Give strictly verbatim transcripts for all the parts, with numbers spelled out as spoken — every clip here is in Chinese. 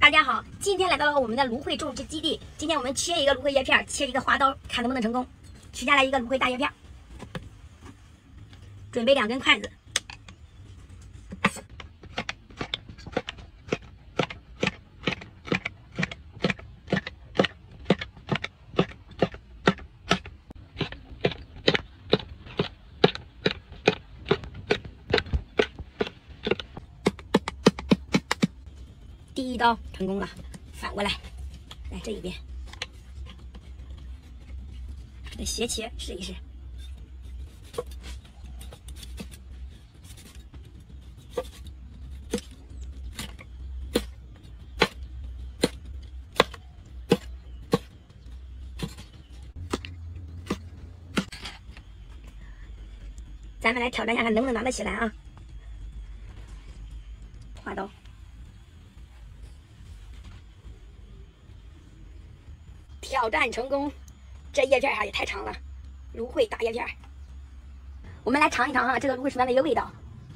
大家好，今天来到了我们的芦荟种植基地。今天我们切一个芦荟叶片，切一个花刀，看能不能成功。取下来一个芦荟大叶片，准备两根筷子，第一刀成功了，反过来，来这一边，再斜切试一试。咱们来挑战一下，看能不能拿得起来啊！花刀。挑战成功，这叶片啊也太长了，芦荟大叶片。我们来尝一尝哈，这个芦荟什么样的一个味道？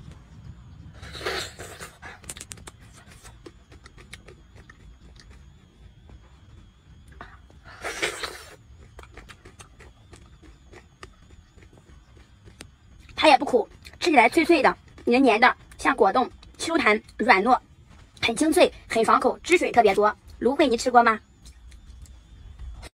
它也不苦，吃起来脆脆的、黏黏的，像果冻，Q弹软糯，很清脆，很爽口，汁水特别多。芦荟你吃过吗？